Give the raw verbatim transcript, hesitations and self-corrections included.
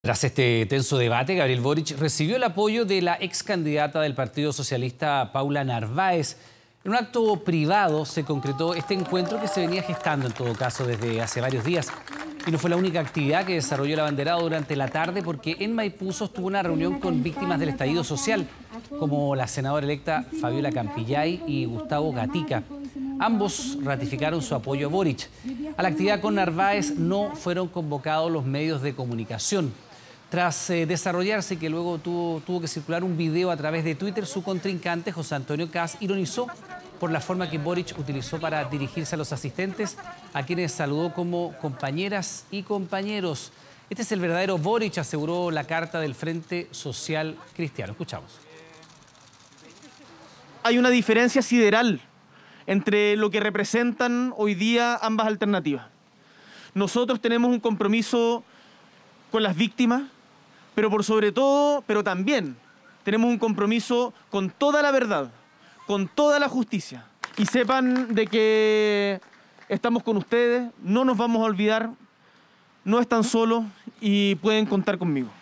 Tras este tenso debate, Gabriel Boric recibió el apoyo de la ex candidata del Partido Socialista, Paula Narváez. En un acto privado se concretó este encuentro que se venía gestando en todo caso desde hace varios días. Y no fue la única actividad que desarrolló el abanderado durante la tarde, porque en Maipú sostuvo una reunión con víctimas del estallido social, como la senadora electa Fabiola Campillay y Gustavo Gatica. Ambos ratificaron su apoyo a Boric. A la actividad con Narváez no fueron convocados los medios de comunicación. Tras eh, desarrollarse, que luego tuvo, tuvo que circular un video a través de Twitter, su contrincante, José Antonio Caz, ironizó por la forma que Boric utilizó para dirigirse a los asistentes, a quienes saludó como compañeras y compañeros. Este es el verdadero Boric, aseguró la carta del Frente Social Cristiano. Escuchamos. Hay una diferencia sideral entre lo que representan hoy día ambas alternativas. Nosotros tenemos un compromiso con las víctimas, pero por sobre todo, pero también tenemos un compromiso con toda la verdad, con toda la justicia. Y sepan de que estamos con ustedes, no nos vamos a olvidar, no están solos y pueden contar conmigo.